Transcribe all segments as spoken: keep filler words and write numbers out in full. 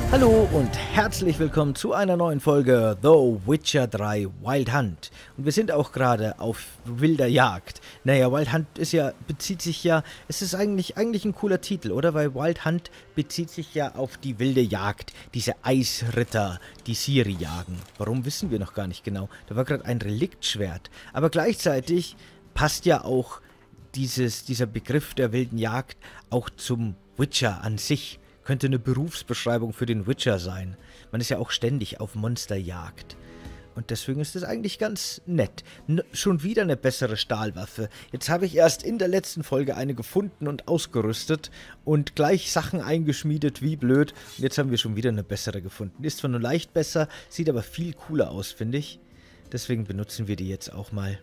Hallo und herzlich willkommen zu einer neuen Folge The Witcher drei Wild Hunt. Und wir sind auch gerade auf wilder Jagd. Naja, Wild Hunt ist ja, bezieht sich ja, es ist eigentlich, eigentlich ein cooler Titel, oder? Weil Wild Hunt bezieht sich ja auf die wilde Jagd, diese Eisritter, die Ciri jagen. Warum, wissen wir noch gar nicht genau. Da war gerade ein Reliktschwert. Aber gleichzeitig passt ja auch dieses, dieser Begriff der wilden Jagd auch zum Witcher an sich. Könnte eine Berufsbeschreibung für den Witcher sein. Man ist ja auch ständig auf Monsterjagd. Und deswegen ist das eigentlich ganz nett. N- schon wieder eine bessere Stahlwaffe. Jetzt habe ich erst in der letzten Folge eine gefunden und ausgerüstet und gleich Sachen eingeschmiedet, wie blöd. Und jetzt haben wir schon wieder eine bessere gefunden. Ist zwar nur leicht besser, sieht aber viel cooler aus, finde ich. Deswegen benutzen wir die jetzt auch mal.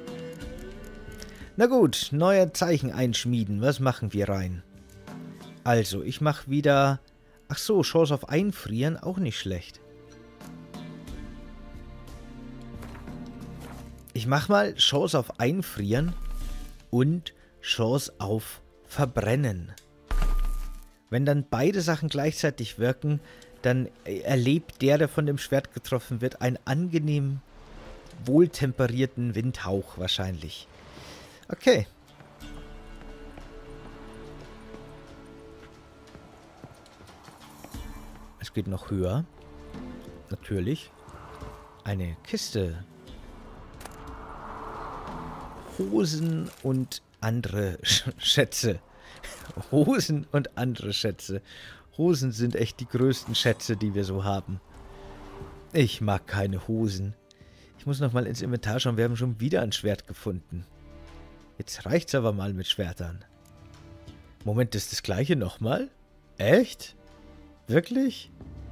Na gut, neue Zeichen einschmieden. Was machen wir rein? Also, ich mache wieder... Ach so, Chance auf Einfrieren, auch nicht schlecht. Ich mache mal Chance auf Einfrieren und Chance auf Verbrennen. Wenn dann beide Sachen gleichzeitig wirken, dann erlebt der, der von dem Schwert getroffen wird, einen angenehm wohltemperierten Windhauch wahrscheinlich. Okay. Es geht noch höher. Natürlich. Eine Kiste. Hosen und andere Sch Schätze. Hosen und andere Schätze. Hosen sind echt die größten Schätze, die wir so haben. Ich mag keine Hosen. Ich muss noch mal ins Inventar schauen. Wir haben schon wieder ein Schwert gefunden. Jetzt reicht's aber mal mit Schwertern. Moment, ist das gleiche nochmal? Echt? Wirklich?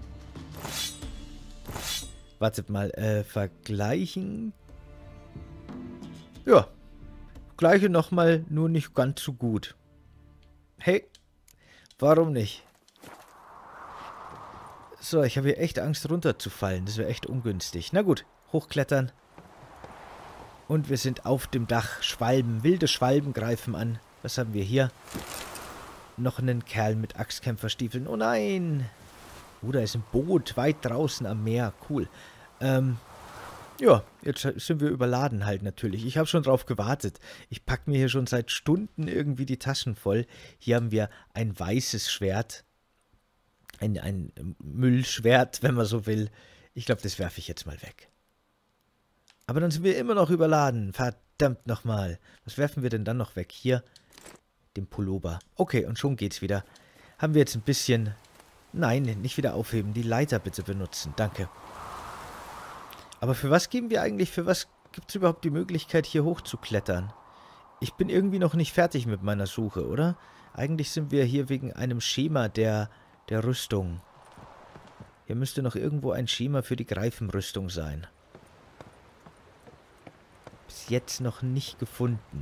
Wartet mal, äh, vergleichen. Ja, gleiche nochmal, nur nicht ganz so gut. Hey, warum nicht? So, ich habe hier echt Angst runterzufallen. Das wäre echt ungünstig. Na gut, hochklettern. Und wir sind auf dem Dach. Schwalben, wilde Schwalben greifen an. Was haben wir hier? Noch einen Kerl mit Axtkämpferstiefeln. Oh nein! Oh, da ist ein Boot weit draußen am Meer. Cool. Ähm, ja, jetzt sind wir überladen halt natürlich. Ich habe schon drauf gewartet. Ich packe mir hier schon seit Stunden irgendwie die Taschen voll. Hier haben wir ein weißes Schwert. Ein, ein Müllschwert, wenn man so will. Ich glaube, das werfe ich jetzt mal weg. Aber dann sind wir immer noch überladen. Verdammt nochmal. Was werfen wir denn dann noch weg? Hier, den Pullover. Okay, und schon geht's wieder. Haben wir jetzt ein bisschen... Nein, nicht wieder aufheben. Die Leiter bitte benutzen. Danke. Aber für was geben wir eigentlich, für was gibt es überhaupt die Möglichkeit, hier hochzuklettern? Ich bin irgendwie noch nicht fertig mit meiner Suche, oder? Eigentlich sind wir hier wegen einem Schema der, der Rüstung. Hier müsste noch irgendwo ein Schema für die Greifenrüstung sein. Bis jetzt noch nicht gefunden.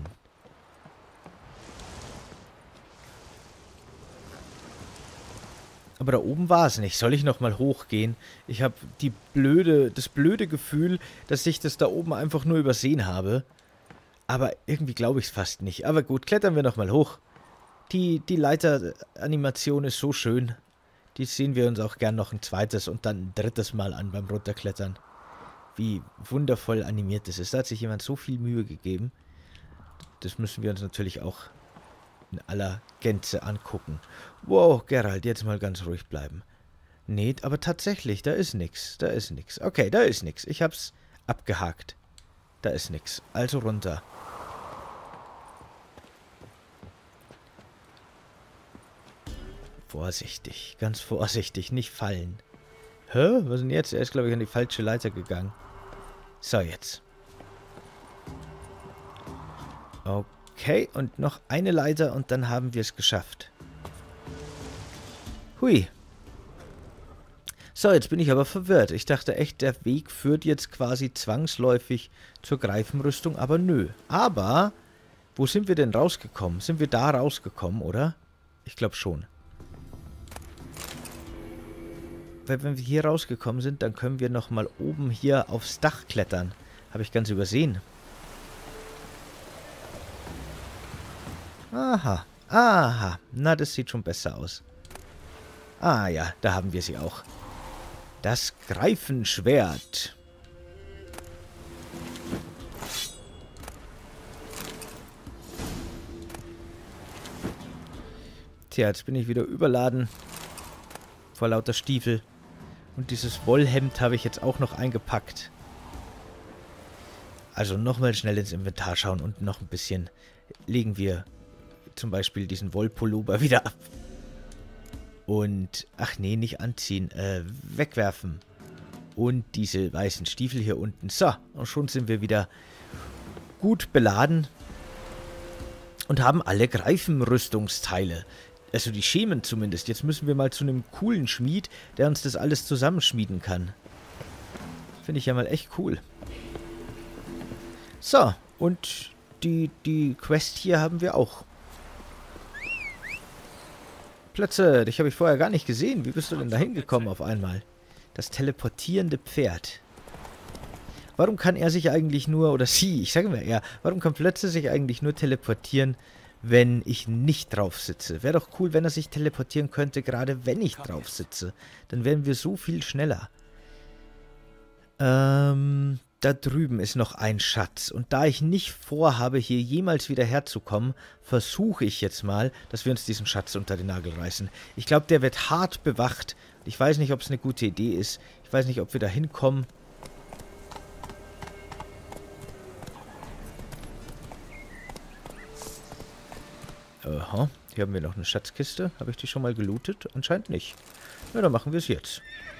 Aber da oben war es nicht. Soll ich nochmal hochgehen? Ich habe die blöde, das blöde Gefühl, dass ich das da oben einfach nur übersehen habe. Aber irgendwie glaube ich es fast nicht. Aber gut, klettern wir nochmal hoch. Die, die Leiteranimation ist so schön. Die sehen wir uns auch gern noch ein zweites und dann ein drittes Mal an beim Runterklettern. Wie wundervoll animiert das ist. Da hat sich jemand so viel Mühe gegeben. Das müssen wir uns natürlich auch in aller Gänze angucken. Wow, Geralt, jetzt mal ganz ruhig bleiben. Nee, aber tatsächlich, da ist nix. Da ist nix. Okay, da ist nix. Ich hab's abgehakt. Da ist nix. Also runter. Vorsichtig, ganz vorsichtig, nicht fallen. Hä? Was denn jetzt? Er ist, glaube ich, an die falsche Leiter gegangen. So, jetzt. Okay, und noch eine Leiter und dann haben wir es geschafft. Hui. So, jetzt bin ich aber verwirrt. Ich dachte echt, der Weg führt jetzt quasi zwangsläufig zur Greifenrüstung, aber nö. Aber, wo sind wir denn rausgekommen? Sind wir da rausgekommen, oder? Ich glaube schon. Weil wenn wir hier rausgekommen sind, dann können wir nochmal oben hier aufs Dach klettern. Habe ich ganz übersehen. Aha, aha. Na, das sieht schon besser aus. Ah ja, da haben wir sie auch. Das Greifenschwert. Tja, jetzt bin ich wieder überladen. Vor lauter Stiefel. Und dieses Wollhemd habe ich jetzt auch noch eingepackt. Also nochmal schnell ins Inventar schauen und noch ein bisschen legen wir zum Beispiel diesen Wollpullover wieder ab. Und, ach nee, nicht anziehen, äh, wegwerfen. Und diese weißen Stiefel hier unten. So, und schon sind wir wieder gut beladen. Und haben alle Greifenrüstungsteile. Also die Schemen zumindest. Jetzt müssen wir mal zu einem coolen Schmied, der uns das alles zusammenschmieden kann. Finde ich ja mal echt cool. So, und die, die Quest hier haben wir auch. Plötze, dich habe ich vorher gar nicht gesehen. Wie bist du denn da hingekommen auf einmal? Das teleportierende Pferd. Warum kann er sich eigentlich nur, oder sie, ich sage mal er, warum kann Plötze sich eigentlich nur teleportieren, wenn ich nicht drauf sitze? Wäre doch cool, wenn er sich teleportieren könnte, gerade wenn ich drauf sitze. Dann wären wir so viel schneller. Ähm, da drüben ist noch ein Schatz. Und da ich nicht vorhabe, hier jemals wieder herzukommen, versuche ich jetzt mal, dass wir uns diesen Schatz unter den Nagel reißen. Ich glaube, der wird hart bewacht. Ich weiß nicht, ob es eine gute Idee ist. Ich weiß nicht, ob wir da hinkommen. Aha, hier haben wir noch eine Schatzkiste. Habe ich die schon mal gelootet? Anscheinend nicht. Na, dann machen wir es jetzt.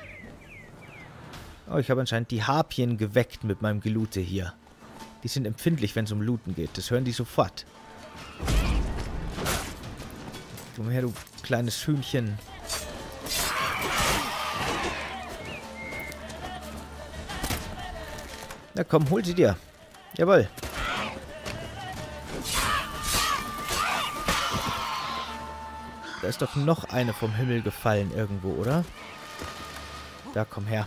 Oh, ich habe anscheinend die Harpien geweckt mit meinem Geloote hier. Die sind empfindlich, wenn es um Looten geht. Das hören die sofort. Komm her, du kleines Hühnchen. Na komm, hol sie dir. Jawohl. Da ist doch noch eine vom Himmel gefallen irgendwo, oder? Da, komm her.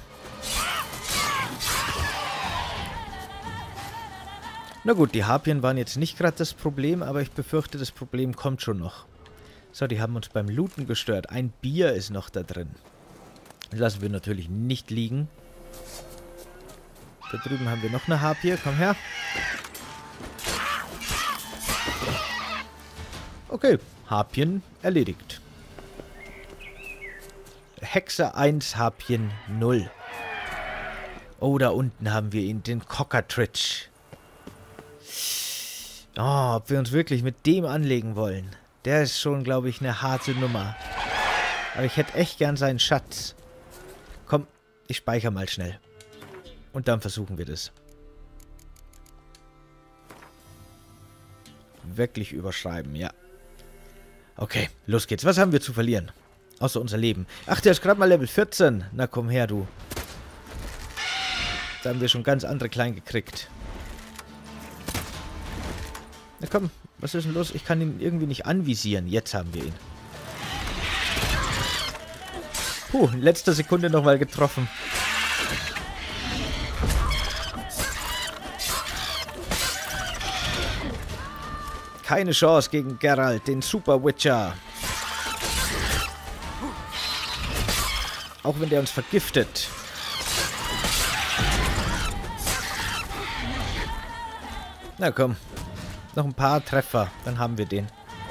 Na gut, die Harpien waren jetzt nicht gerade das Problem, aber ich befürchte, das Problem kommt schon noch. So, die haben uns beim Looten gestört. Ein Bier ist noch da drin. Das lassen wir natürlich nicht liegen. Da drüben haben wir noch eine Harpie. Komm her. Okay, Harpien erledigt. Hexe eins, Harpien null. Oh, da unten haben wir ihn, den Cockatrice. Oh, ob wir uns wirklich mit dem anlegen wollen. Der ist schon, glaube ich, eine harte Nummer. Aber ich hätte echt gern seinen Schatz. Komm, ich speichere mal schnell. Und dann versuchen wir das. Wirklich überschreiben, ja. Okay, los geht's. Was haben wir zu verlieren? Außer unser Leben. Ach, der ist gerade mal Level vierzehn. Na komm her, du. Da haben wir schon ganz andere klein gekriegt. Na komm, was ist denn los? Ich kann ihn irgendwie nicht anvisieren. Jetzt haben wir ihn. Puh, in letzter Sekunde nochmal getroffen. Keine Chance gegen Geralt, den Super Witcher. Auch wenn der uns vergiftet. Na komm. Noch ein paar Treffer, dann haben wir den.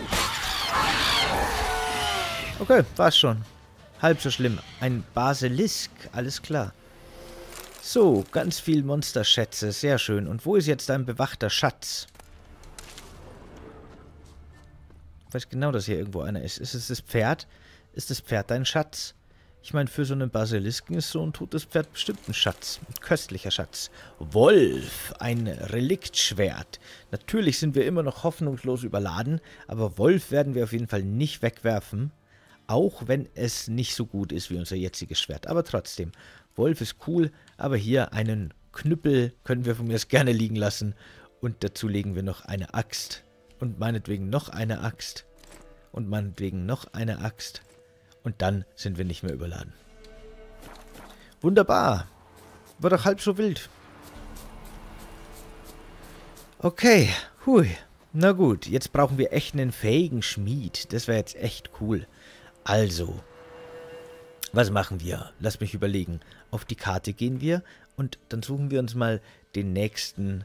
Okay, war's schon. Halb so schlimm. Ein Basilisk, alles klar. So, ganz viel Monsterschätze, sehr schön. Und wo ist jetzt ein bewachter Schatz? Ich weiß genau, dass hier irgendwo einer ist. Ist es das Pferd? Ist das Pferd dein Schatz? Ich meine, für so einen Basilisken ist so ein totes Pferd bestimmt ein Schatz. Ein köstlicher Schatz. Wolf, ein Reliktschwert. Natürlich sind wir immer noch hoffnungslos überladen, aber Wolf werden wir auf jeden Fall nicht wegwerfen. Auch wenn es nicht so gut ist wie unser jetziges Schwert. Aber trotzdem, Wolf ist cool, aber hier einen Knüppel können wir von mir aus gerne liegen lassen. Und dazu legen wir noch eine Axt. Und meinetwegen noch eine Axt. Und meinetwegen noch eine Axt. Und dann sind wir nicht mehr überladen. Wunderbar. War doch halb so wild. Okay. Hui. Na gut, jetzt brauchen wir echt einen fähigen Schmied. Das wäre jetzt echt cool. Also, Was machen wir? Lass mich überlegen. Auf die Karte gehen wir und dann suchen wir uns mal den nächsten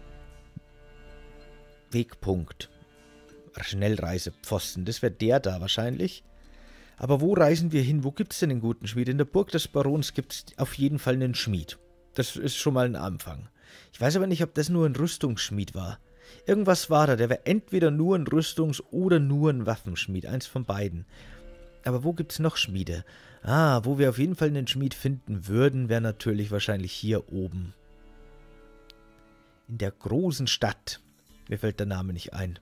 Wegpunkt. Schnellreisepfosten. Das wäre der da wahrscheinlich. Aber wo reisen wir hin? Wo gibt es denn einen guten Schmied? In der Burg des Barons gibt es auf jeden Fall einen Schmied. Das ist schon mal ein Anfang. Ich weiß aber nicht, ob das nur ein Rüstungsschmied war. Irgendwas war da. Der wäre entweder nur ein Rüstungs- oder nur ein Waffenschmied. Eins von beiden. Aber wo gibt es noch Schmiede? Ah, wo wir auf jeden Fall einen Schmied finden würden, wäre natürlich wahrscheinlich hier oben. In der großen Stadt. Mir fällt der Name nicht ein.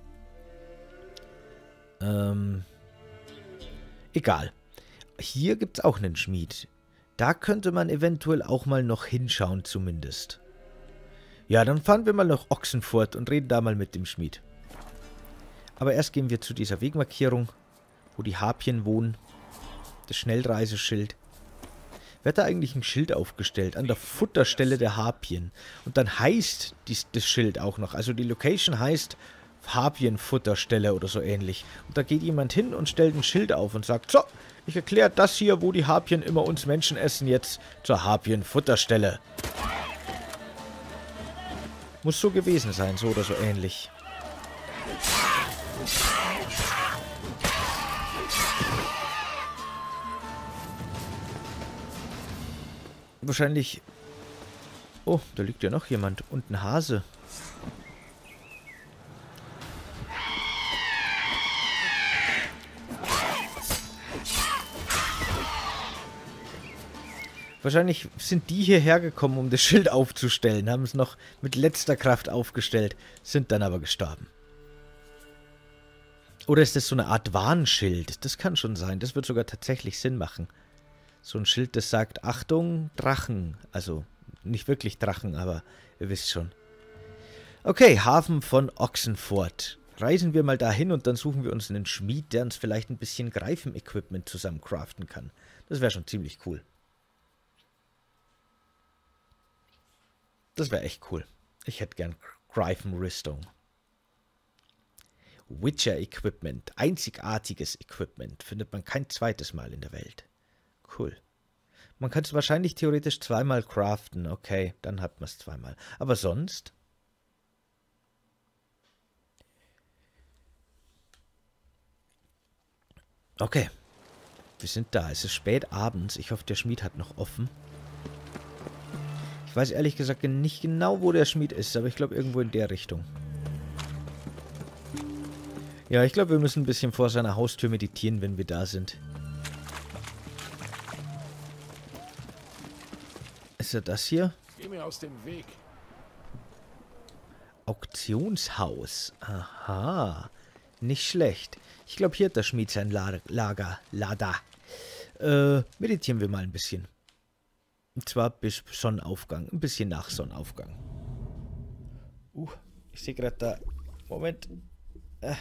Ähm... Egal. Hier gibt es auch einen Schmied. Da könnte man eventuell auch mal noch hinschauen zumindest. Ja, dann fahren wir mal nach Ochsenfurt und reden da mal mit dem Schmied. Aber erst gehen wir zu dieser Wegmarkierung, wo die Harpien wohnen. Das Schnellreiseschild. Wer hat da eigentlich ein Schild aufgestellt? An der Futterstelle der Harpien. Und dann heißt dies, das Schild auch noch. Also die Location heißt Harpienfutterstelle oder so ähnlich. Und da geht jemand hin und stellt ein Schild auf und sagt, so, ich erkläre das hier, wo die Harpien immer uns Menschen essen, jetzt zur Harpienfutterstelle. Muss so gewesen sein, so oder so ähnlich. Wahrscheinlich... Oh, da liegt ja noch jemand. Und ein Hase. Wahrscheinlich sind die hierher gekommen, um das Schild aufzustellen. Haben es noch mit letzter Kraft aufgestellt. Sind dann aber gestorben. Oder ist das so eine Art Warnschild? Das kann schon sein. Das wird sogar tatsächlich Sinn machen. So ein Schild, das sagt, Achtung, Drachen. Also, nicht wirklich Drachen, aber ihr wisst schon. Okay, Hafen von Ochsenfurt. Reisen wir mal dahin und dann suchen wir uns einen Schmied, der uns vielleicht ein bisschen Greifen-Equipment zusammen craften kann. Das wäre schon ziemlich cool. Das wäre echt cool. Ich hätte gern Greifen-Rüstung. Witcher-Equipment. Einzigartiges Equipment. Findet man kein zweites Mal in der Welt. Cool. Man kann es wahrscheinlich theoretisch zweimal craften. Okay, dann hat man es zweimal. Aber sonst? Okay. Wir sind da. Es ist spät abends. Ich hoffe, der Schmied hat noch offen. Ich weiß ehrlich gesagt nicht genau, wo der Schmied ist, aber ich glaube irgendwo in der Richtung. Ja, ich glaube, wir müssen ein bisschen vor seiner Haustür meditieren, wenn wir da sind. Ist er das hier? Geh mir aus dem Weg. Auktionshaus. Aha. Nicht schlecht. Ich glaube, hier hat der Schmied sein Lager. Lager. Äh, meditieren wir mal ein bisschen. Und zwar bis Sonnenaufgang. Ein bisschen nach Sonnenaufgang. Uh, ich sehe gerade da... Moment. Äh.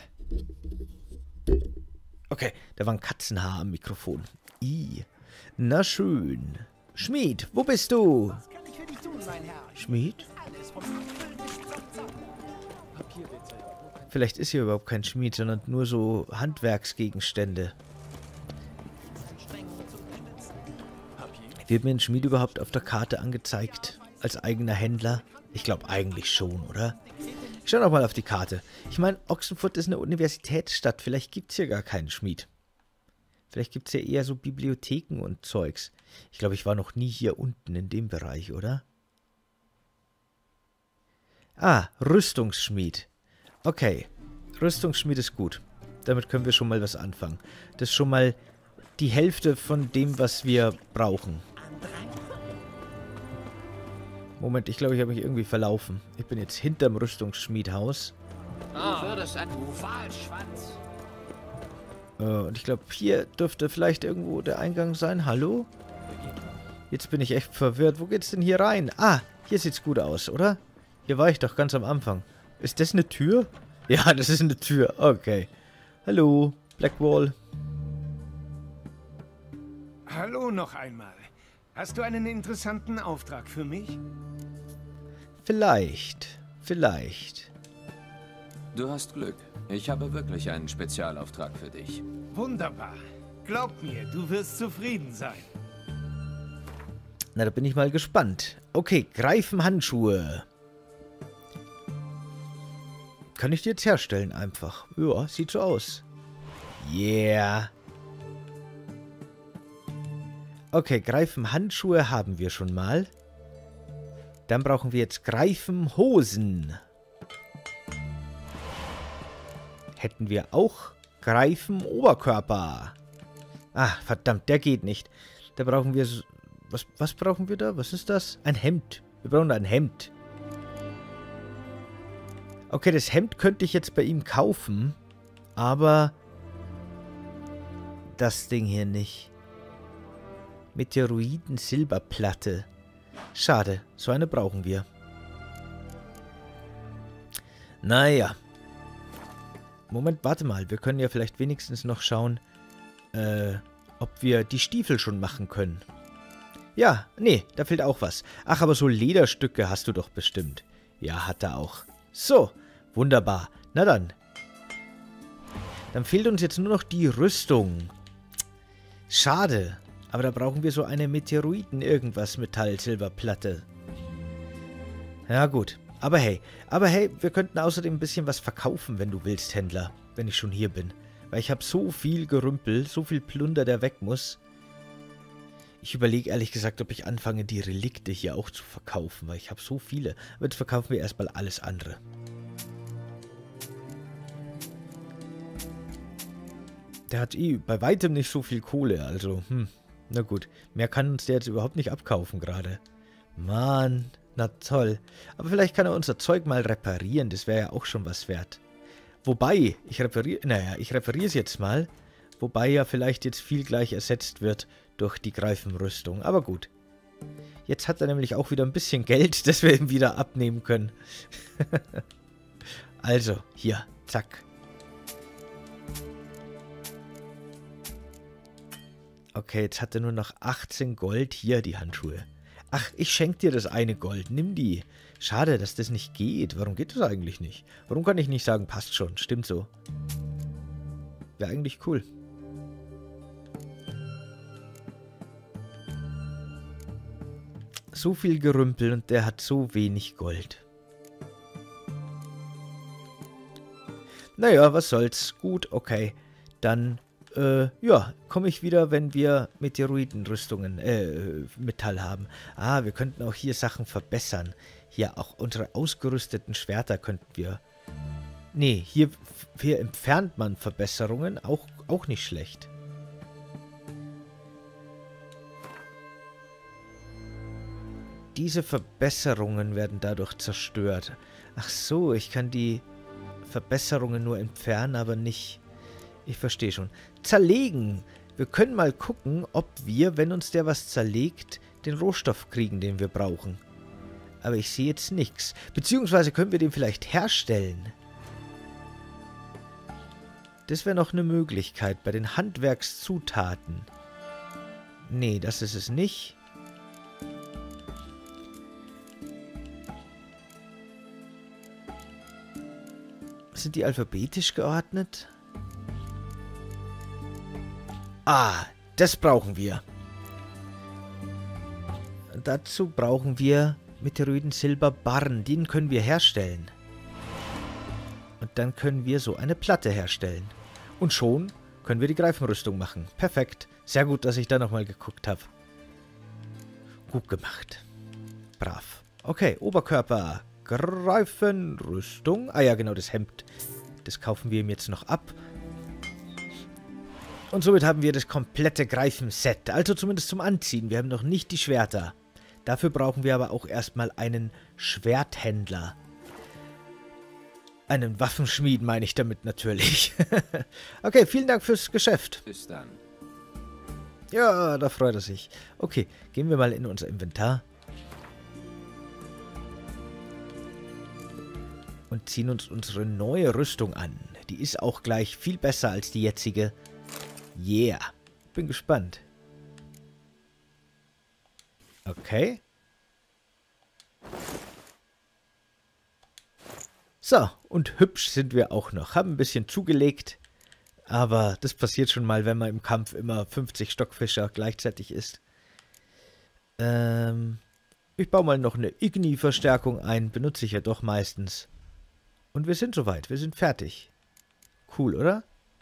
Okay, da war ein Katzenhaar am Mikrofon. I. Na schön. Schmied, wo bist du? Was kann ich für dich tun, mein Herr? Schmied? Alles vom Apfel bis zum Zapfen. Vielleicht ist hier überhaupt kein Schmied, sondern nur so Handwerksgegenstände. Wird mir ein Schmied überhaupt auf der Karte angezeigt? Als eigener Händler? Ich glaube eigentlich schon, oder? Ich schau noch mal auf die Karte. Ich meine, Ochsenfurt ist eine Universitätsstadt. Vielleicht gibt es hier gar keinen Schmied. Vielleicht gibt es ja eher so Bibliotheken und Zeugs. Ich glaube, ich war noch nie hier unten in dem Bereich, oder? Ah, Rüstungsschmied. Okay, Rüstungsschmied ist gut. Damit können wir schon mal was anfangen. Das ist schon mal die Hälfte von dem, was wir brauchen. Moment, ich glaube, ich habe mich irgendwie verlaufen. Ich bin jetzt hinterm Rüstungsschmiedhaus. Du würdest ein Pfahlschwanz. Äh, und ich glaube, hier dürfte vielleicht irgendwo der Eingang sein. Hallo? Jetzt bin ich echt verwirrt. Wo geht's denn hier rein? Ah, hier sieht's gut aus, oder? Hier war ich doch ganz am Anfang. Ist das eine Tür? Ja, das ist eine Tür. Okay. Hallo, Blackwall. Hallo noch einmal. Hast du einen interessanten Auftrag für mich? Vielleicht. Vielleicht. Du hast Glück. Ich habe wirklich einen Spezialauftrag für dich. Wunderbar. Glaub mir, du wirst zufrieden sein. Na, da bin ich mal gespannt. Okay, Greifenhandschuhe. Kann ich die jetzt herstellen einfach? Ja, sieht so aus. Yeah. Okay, Greifenhandschuhe haben wir schon mal. Dann brauchen wir jetzt Greifenhosen. Hätten wir auch Greifenoberkörper. Ah, verdammt, der geht nicht. Da brauchen wir... So, was, was brauchen wir da? Was ist das? Ein Hemd. Wir brauchen da ein Hemd. Okay, das Hemd könnte ich jetzt bei ihm kaufen. Aber... das Ding hier nicht. Meteoroiden-Silberplatte. Schade, so eine brauchen wir. Naja. Moment, warte mal. Wir können ja vielleicht wenigstens noch schauen, äh, ob wir die Stiefel schon machen können. Ja, nee, da fehlt auch was. Ach, aber so Lederstücke hast du doch bestimmt. Ja, hat er auch. So, wunderbar. Na dann. Dann fehlt uns jetzt nur noch die Rüstung. Schade. Aber da brauchen wir so eine Meteoroiden-Irgendwas Metall-Silberplatte. Ja, gut. Aber hey, aber hey, wir könnten außerdem ein bisschen was verkaufen, wenn du willst, Händler. Wenn ich schon hier bin. Weil ich habe so viel Gerümpel, so viel Plunder, der weg muss. Ich überlege ehrlich gesagt, ob ich anfange, die Relikte hier auch zu verkaufen, weil ich habe so viele. Aber jetzt verkaufen wir erstmal alles andere. Der hat eh bei weitem nicht so viel Kohle, also, hm, na gut. Mehr kann uns der jetzt überhaupt nicht abkaufen gerade. Mann, na toll. Aber vielleicht kann er unser Zeug mal reparieren, das wäre ja auch schon was wert. Wobei, ich repariere, naja, ich repariere es jetzt mal. Wobei ja vielleicht jetzt viel gleich ersetzt wird durch die Greifenrüstung. Aber gut. Jetzt hat er nämlich auch wieder ein bisschen Geld, das wir ihm wieder abnehmen können. Also, hier, zack. Okay, jetzt hat er nur noch achtzehn Gold. Hier, die Handschuhe. Ach, ich schenke dir das eine Gold. Nimm die. Schade, dass das nicht geht. Warum geht das eigentlich nicht? Warum kann ich nicht sagen, passt schon, stimmt so. Wäre eigentlich cool. So viel Gerümpel und der hat so wenig Gold. Naja, was soll's. Gut, okay. Dann, äh, ja, komme ich wieder, wenn wir Meteoroidenrüstungen, äh, Metall haben. Ah, wir könnten auch hier Sachen verbessern. Hier, auch unsere ausgerüsteten Schwerter könnten wir... Nee, hier, hier entfernt man Verbesserungen. Auch, auch nicht schlecht. Diese Verbesserungen werden dadurch zerstört. Ach so, ich kann die Verbesserungen nur entfernen, aber nicht... Ich verstehe schon. Zerlegen. Wir können mal gucken, ob wir, wenn uns der was zerlegt, den Rohstoff kriegen, den wir brauchen. Aber ich sehe jetzt nichts. Beziehungsweise können wir den vielleicht herstellen. Das wäre noch eine Möglichkeit bei den Handwerkszutaten. Nee, das ist es nicht. Sind die alphabetisch geordnet? Ah, das brauchen wir. Dazu brauchen wir Meteoroiden-Silberbarren. Den können wir herstellen. Und dann können wir so eine Platte herstellen. Und schon können wir die Greifenrüstung machen. Perfekt. Sehr gut, dass ich da nochmal geguckt habe. Gut gemacht. Brav. Okay, Oberkörper. Greifenrüstung. Ah ja, genau, das Hemd. Das kaufen wir ihm jetzt noch ab. Und somit haben wir das komplette Greifenset. Also zumindest zum Anziehen. Wir haben noch nicht die Schwerter. Dafür brauchen wir aber auch erstmal einen Schwerthändler. Einen Waffenschmied meine ich damit natürlich. Okay, vielen Dank fürs Geschäft. Bis dann. Ja, da freut er sich. Okay, gehen wir mal in unser Inventar. Und ziehen uns unsere neue Rüstung an. Die ist auch gleich viel besser als die jetzige. Yeah. Bin gespannt. Okay. So, und hübsch sind wir auch noch. Haben ein bisschen zugelegt. Aber das passiert schon mal, wenn man im Kampf immer fünfzig Stockfischer gleichzeitig isst. Ähm, ich baue mal noch eine Igni-Verstärkung ein. Benutze ich ja doch meistens. Und wir sind soweit. Wir sind fertig. Cool, oder?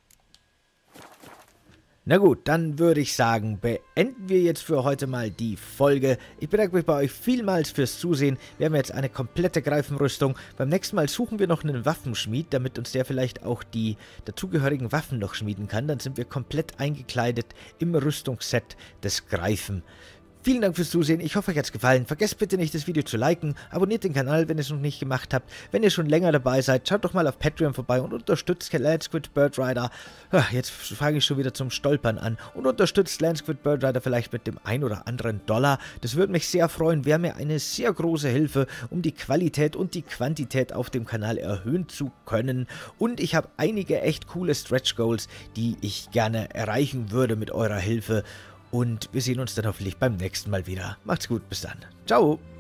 Na gut, dann würde ich sagen, beenden wir jetzt für heute mal die Folge. Ich bedanke mich bei euch vielmals fürs Zusehen. Wir haben jetzt eine komplette Greifenrüstung. Beim nächsten Mal suchen wir noch einen Waffenschmied, damit uns der vielleicht auch die dazugehörigen Waffen noch schmieden kann. Dann sind wir komplett eingekleidet im Rüstungsset des Greifen. Vielen Dank fürs Zusehen, ich hoffe, euch hat es gefallen. Vergesst bitte nicht, das Video zu liken, abonniert den Kanal, wenn ihr es noch nicht gemacht habt. Wenn ihr schon länger dabei seid, schaut doch mal auf Patreon vorbei und unterstützt Landsquid Birdrider. Jetzt fange ich schon wieder zum Stolpern an. Und unterstützt Landsquid Birdrider vielleicht mit dem ein oder anderen Dollar. Das würde mich sehr freuen, wäre mir eine sehr große Hilfe, um die Qualität und die Quantität auf dem Kanal erhöhen zu können. Und ich habe einige echt coole Stretch Goals, die ich gerne erreichen würde mit eurer Hilfe. Und wir sehen uns dann hoffentlich beim nächsten Mal wieder. Macht's gut, bis dann. Ciao!